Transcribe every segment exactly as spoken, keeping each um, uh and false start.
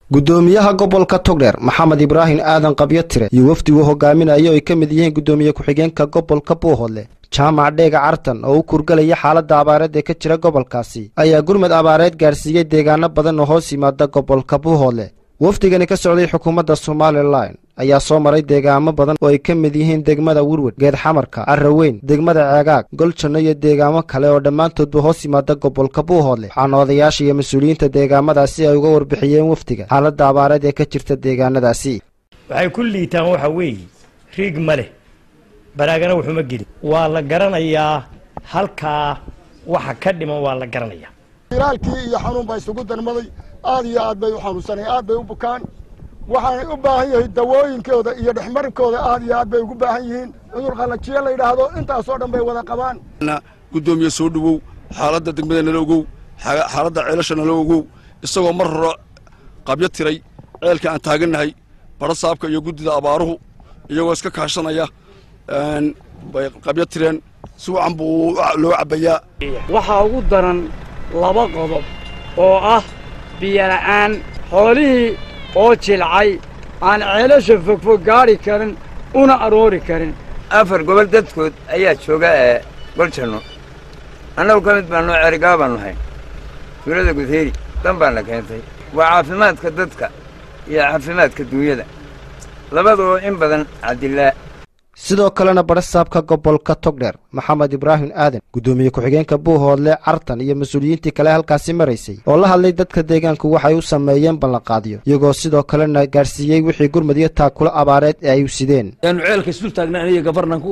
gudoomiyaha gobolka Togdheer Maxamed Ibrahim Aadan Qabyatire iyo wafdigu hogaaminayo ay kamid yihiin gudoomiye ku-xigeenka gobolka Buuhoodle jaamac dheega Cartan oo u kurgalaya xaaladda abaareed ee ka jira gobolkaasi ayaa gurmad abaareed gaarsiiyay deegaano badan oo hoos yimaada gobolka Buuhoodle wafdigani ka socday xukuumadda Somaliland ayaa soo maray deegaamo badan oo ay kamid yihiin degmada Wirwid geed xamarka Arraweyn degmada Ceagaag Golchano iyo deegaamo kale oo dhamaantoodba hoos yimaada gobolka Buuhoodle waxaana odayaasha iyo mas'uuliyiinta deegaamadaasi ay uga warbixiyeen wafdiga xaaladda abaareed ee ka jirta deegaanadaasi waxay ku liitaan waxa weey riig male baraagana wuxuu ma geli waa la garanayaa halka waxa ka dhiman waa la garanayaa ilaalkii iyo xanuun bay isugu darmaday aad iyo aad bay u xanuunsanay aad bay u bukaan waxaan u baahan yahay dawooyinkooda iyo dhexmarkooda aad iyo aad bay ugu baahan yihiin cudur qalajiye la yiraahdo intaas oo dhan bay wada qabaan gudoomiye soo dhawow xaaladda degmada nala ogow xaaladda ceelasha nala ogow isagoo mar hore qabyo tiray ceelka aan taaganahay barasaabka iyo gudida abaaruhu iyagoo iska kaashanaya een bay qabyo tireen si wacan buu loo cabayaa waxa ugu daran laba qodob oo ah biyo la'aan xoolihii oo jilcay aan ceelasha fogfog gaari karin una aroori karin afar gobol dadkood ayaa jooga ee Golchano annagu ka mid baan noo Ceerigaa baan nahay tuulada Gudeeri dan baan la keentay waa caafimaadka dadka iyo caafimaadka dunyada labadoo in badan cadilaa sidoo kalena barasaabka gobolka Togdheer Maxamed Ibrahim Aadan gudoomiye ku-xigeenka Buuhoodle Cartan iyo mas'uuliyiintii kale halkaasi maraysay oo la hadlay dadka deegaanku waxay u sameeyeen ballanqaadyo iyagoo sidoo kalena gaarsiiyay wixii gurmad iyo taakula abaareed ee ay u sideen aan ceelka isku taagnaa aniga gabarnanku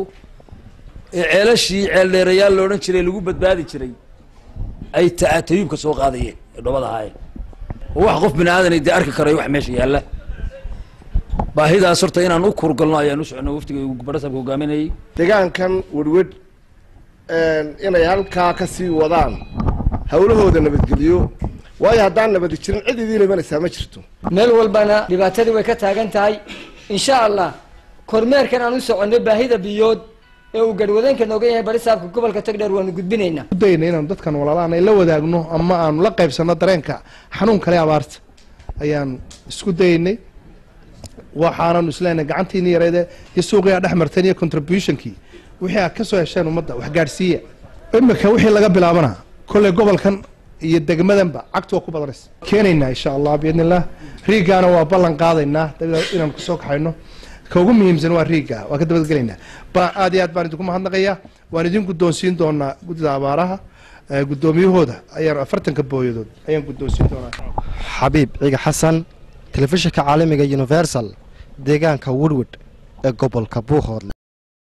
ee ceelashii ceel dheerayaal loo oran jiray lagu badbaadi jiray ay taatayubka soo qaadayeen dhobada haay wax qof binaadan ay arki karay wax meesha yaala baahidaas horta inaan u kurgalno ayaan u socono waftiga barasaabka hogaaminayay deegaankan Wirwid een inay halka ka sii wadaan hawlahooda nabadgeliyo way haddaan nabad jirin cid idin imanaysa ma jirto meel walbana dhibaatadu way ka taagan tahay insha Allah kormeerkan aan u socono baahida biyood ee uu garwadeenka nooga yahay barasaabka gobolka Togdheer waanu gudbinaynaa udayna inaan dadkan walaalaan ay la wadaagno ama aan la qaybsano dareenka xanuun kale abaarta ayaan isku daynay waxaan islaana gacantiina yareeyay iyo suuqiga dhaxmartan iyo contributionkii wixii ka soo hesheen umada wax gaarsiiya imika wixii laga bilaabana kulay gobolkan iyo degmadanba cagtu ku badanays keenayna insha Allah biidnillah riigana waa ballan qaadaynaa inaan ku soo kaxayno ka ugu muhiimsan waa riiga waa ka dabadgalaynaa ba aad iyo aad baan idinku mahadnaqayaa waan idin guddoonsiin doonaa gudida abaaraha gudoomiyahooda ayaan afartan ka booyadood ayaan guddoonsiin doonaa Xabiib Ciga Xasan telefishinka caalamiga Universal deegaanka Wirwid ee gobolka Buuhoodle